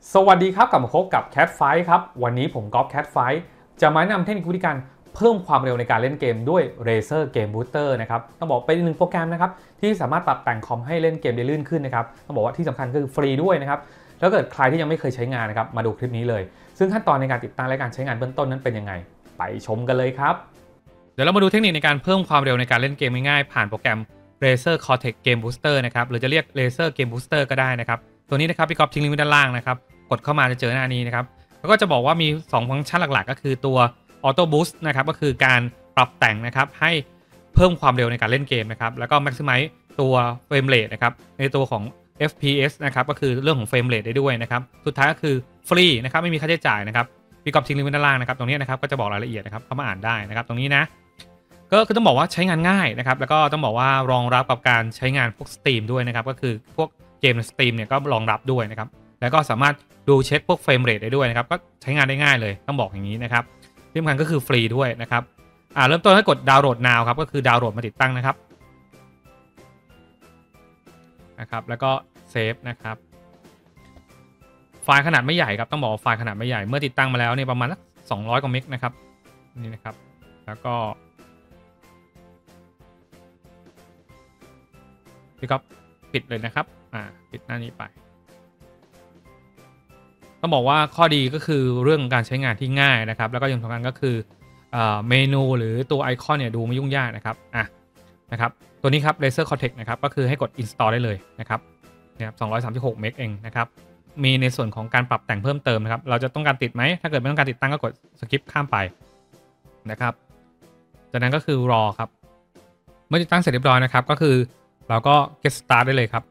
สวัสดีครับกลับมาพบกับ Cat Fight ครับวันนี้ผมก๊อฟ Cat Fight จะมาแนะนำเทคนิควิธีการเพิ่มความเร็วในการเล่นเกมด้วย Razer Game Booster นะครับต้องบอกเป็นอีกหนึ่งโปรแกรมนะครับที่สามารถปรับแต่งคอมให้เล่นเกมได้ลื่นขึ้นนะครับต้องบอกว่าที่สำคัญคือฟรีด้วยนะครับแล้วเกิดใครที่ยังไม่เคยใช้งานนะครับมาดูคลิปนี้เลยซึ่งขั้นตอนในการติดตั้งและการใช้งานเบื้องต้นนั้นเป็นยังไงไปชมกันเลยครับเดี๋ยวเรามาดูเทคนิคในการเพิ่มความเร็วในการเล่นเกมง่ายๆผ่านโปรแกรม Razer Cortex Game Booster นะครับหรือจะเรียก Razer Game Booster ก็ได้นะครับตัวนี้นะครับพี่ก๊อฟทิ้งลิงก์ไว้ด้านล่างนะครับกดเข้ามาจะเจอหน้านี้นะครับแล้วก็จะบอกว่ามี2ฟังก์ชันหลักๆก็คือตัว Auto Boost นะครับก็คือการปรับแต่งนะครับให้เพิ่มความเร็วในการเล่นเกมนะครับแล้วก็ Maximize ตัว Frame Rate นะครับในตัวของ FPS นะครับก็คือเรื่องของ Frame Rate ได้ด้วยนะครับสุดท้ายก็คือฟรีนะครับไม่มีค่าใช้จ่ายนะครับพี่ก๊อฟทิ้งลิงก์ไว้ด้านล่างนะครับตรงนี้นะครับก็จะบอกรายละเอียดนะครับเข้ามาอ่านได้นะครับตรงนี้นะก็คือต้องบอกว่าใช้งานง่ายนะครับแล้วก็ต้องบอกว่ารองรับกับการใช้งานพวก Steam ด้วยนะครับก็คือพวกเกมใน Steam เนี่ยก็รองรับด้วยนะครับแล้วก็สามารถดูเช็คพวกเฟรมเรทได้ด้วยนะครับก็ใช้งานได้ง่ายเลยต้องบอกอย่างนี้นะครับที่สำคัญก็คือฟรีด้วยนะครับเริ่มต้นให้กดดาวน์โหลด now ครับก็คือดาวน์โหลดมาติดตั้งนะครับแล้วก็เซฟนะครับไฟล์ขนาดไม่ใหญ่ครับต้องบอกว่าไฟล์ขนาดไม่ใหญ่เมื่อติดตั้งมาแล้วเนี่ยประมาณสัก200กว่าเมกนะครับนี่นะครับแล้วก็พี่ก็ปิดเลยนะครับปิดหน้านี้ไปต้องบอกว่าข้อดีก็คือเรื่องการใช้งานที่ง่ายนะครับแล้วก็ยังสำคัญก็คือเมนูหรือตัวไอคอนเนี่ยดูไม่ยุ่งยากนะครับตัวนี้ครับ Razer Cortex นะครับก็คือให้กด install ได้เลยนะครับ236 เมกเองนะครับมีในส่วนของการปรับแต่งเพิ่มเติมนะครับเราจะต้องการติดไหมถ้าเกิดไม่ต้องการติดตั้งก็กด skip ข้ามไปนะครับจากนั้นก็คือรอครับเมื่อติดตั้งเสร็จเรียบร้อยนะครับก็คือเราก็ get start ได้เลยครับ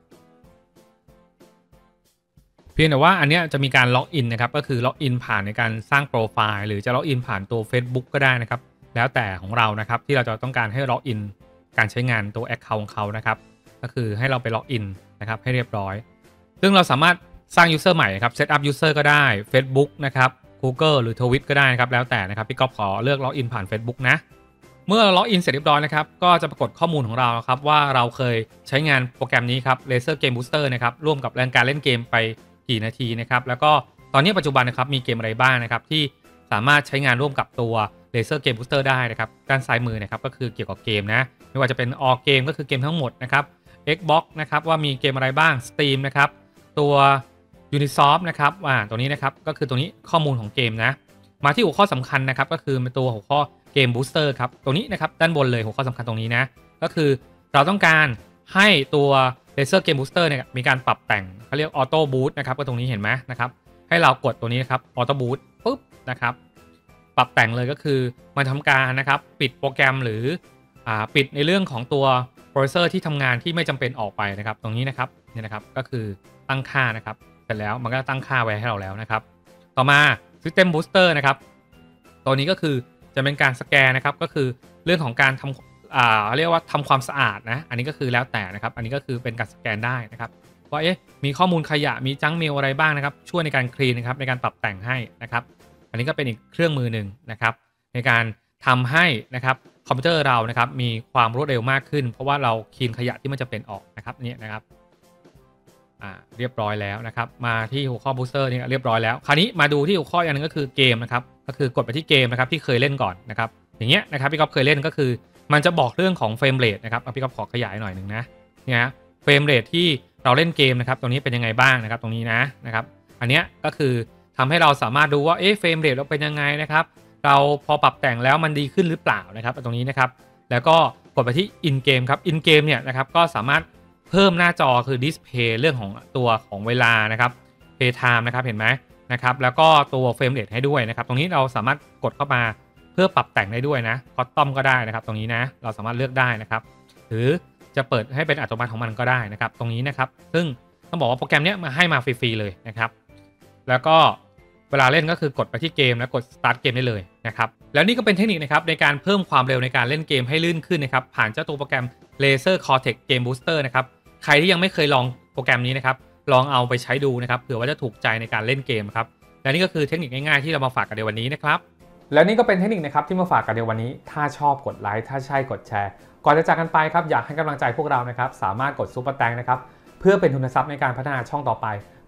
เพียงแต่ว่าอันนี้จะมีการล็อกอินนะครับก็คือล็อกอินผ่านในการสร้างโปรไฟล์หรือจะล็อกอินผ่านตัว Facebook ก็ได้นะครับแล้วแต่ของเรานะครับที่เราจะต้องการให้ล็อกอินการใช้งานตัว Account ของเขานะครับก็คือให้เราไปล็อกอินนะครับให้เรียบร้อยซึ่งเราสามารถสร้าง User ใหม่ครับ Set up User ก็ได้ Facebook นะครับ Google หรือ Twitter ก็ได้นะครับแล้วแต่นะครับพี่ก๊อฟขอเลือกล็อกอินผ่าน Facebook นะเมื่อล็อกอินเสร็จเรียบร้อยนะครับก็จะปรากฏข้อมูลของเราครับว่าเราเคยใช้งานโปรแกรมนี้ครับ Razer Game Booster นะครับร่วมกับการเล่นเกมไปกี่นาทีนะครับแล้วก็ตอนนี้ปัจจุบันนะครับมีเกมอะไรบ้างนะครับที่สามารถใช้งานร่วมกับตัว Razer Game Booster ได้นะครับด้านซ้ายมือนะครับก็คือเกี่ยวกับเกมนะไม่ว่าจะเป็น All Game ก็คือเกมทั้งหมดนะครับ Xbox นะครับว่ามีเกมอะไรบ้าง Steam นะครับตัว Ubisoft นะครับตัวนี้นะครับก็คือตัวนี้ข้อมูลของเกมนะมาที่หัวข้อสำคัญนะครับก็คือเป็นตัวหัวข้อเกม Booster ครับตรงนี้นะครับด้านบนเลยหัวข้อสำคัญตรงนี้นะก็คือเราต้องการให้ตัวRazer Game Booster เนี่ยมีการปรับแต่งเขาเรียก Auto Boost นะครับก็ตรงนี้เห็นไหมนะครับให้เรากดตัวนี้นะครับ Auto Boost ปุ๊บนะครับปรับแต่งเลยก็คือมันทำการนะครับปิดโปรแกรมหรือปิดในเรื่องของตัวโปรเซสเซอร์ที่ทำงานที่ไม่จำเป็นออกไปนะครับตรงนี้นะครับเนี่ยนะครับก็คือตั้งค่านะครับเสร็จแล้วมันก็ตั้งค่าไว้ให้เราแล้วนะครับต่อมา System Booster นะครับตัวนี้ก็คือจะเป็นการสแกนนะครับก็คือเรื่องของการทำเรียกว่าทำความสะอาดนะอันนี้ก็คือแล้วแต่นะครับอันนี้ก็คือเป็นการสแกนได้นะครับว่ามีข้อมูลขยะมีจังเมลอะไรบ้างนะครับช่วยในการคลีนนะครับในการปรับแต่งให้นะครับอันนี้ก็เป็นอีกเครื่องมือหนึ่งนะครับในการทำให้นะครับคอมพิวเตอร์เรานะครับมีความรวดเร็วมากขึ้นเพราะว่าเราคลีนขยะที่มันจะเป็นออกนะครับนี่นะครับเรียบร้อยแล้วนะครับมาที่หัวข้อ Booster นี่เรียบร้อยแล้วคราวนี้มาดูที่หัวข้ออีกอันนึงก็คือเกมนะครับก็คือกดไปที่เกมนะครับที่เคยเล่นก่อนนะครับอย่างเงี้ยนะครับพี่ก๊อฟเคยเล่นก็คือมันจะบอกเรื่องของเฟรมเรทนะครับพี่ก็ขอขยายหน่อยหนึ่งนะเนี่ยเฟรมเรทที่เราเล่นเกมนะครับตรงนี้เป็นยังไงบ้างนะครับตรงนี้นะครับอันเนี้ยก็คือทำให้เราสามารถดูว่าเฟรมเรทเราเป็นยังไงนะครับเราพอปรับแต่งแล้วมันดีขึ้นหรือเปล่านะครับตรงนี้นะครับแล้วก็กดไปที่ in game ครับ in game เนี่ยนะครับก็สามารถเพิ่มหน้าจอคือ display เรื่องของตัวของเวลานะครับ play time นะครับเห็นไหมนะครับแล้วก็ตัวเฟรมเรทให้ด้วยนะครับตรงนี้เราสามารถกดเข้ามาเพื่อปรับแต่งได้ด้วยนะคอสตอมก็ได้นะครับตรงนี้นะเราสามารถเลือกได้นะครับหรือจะเปิดให้เป็นอัตโนมัติของมันก็ได้นะครับตรงนี้นะครับซึ่งต้องบอกว่าโปรแกรมนี้มาให้มาฟรีๆเลยนะครับแล้วก็เวลาเล่นก็คือกดไปที่เกมแล้วกด start เกมได้เลยนะครับแล้วนี่ก็เป็นเทคนิคนะครับในการเพิ่มความเร็วในการเล่นเกมให้ลื่นขึ้นนะครับผ่านเจ้าตัวโปรแกรม Razer Cortex Game Booster นะครับใครที่ยังไม่เคยลองโปรแกรมนี้นะครับลองเอาไปใช้ดูนะครับเผื่อว่าจะถูกใจในการเล่นเกมครับและนี่ก็คือเทคนิคง่ายๆที่เรามาฝากกันในวันนี้นะครับและนี่ก็เป็นเทคนิคนะครับที่มาฝากกันในวันนี้ถ้าชอบกดไลค์ถ้าใช่กดแชร์ก่อนจะจากกันไปครับอยากให้กำลังใจพวกเรานะครับสามารถกดซุปเปอร์แตงนะครับเพื่อเป็นทุนทรัพย์ในการพัฒนาช่องต่อไป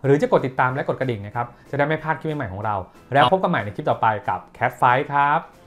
หรือจะกดติดตามและกดกระดิ่งนะครับจะได้ไม่พลาดคลิปใหม่ๆของเราแล้วพบกันใหม่ในคลิปต่อไปกับ Cat Fight ครับ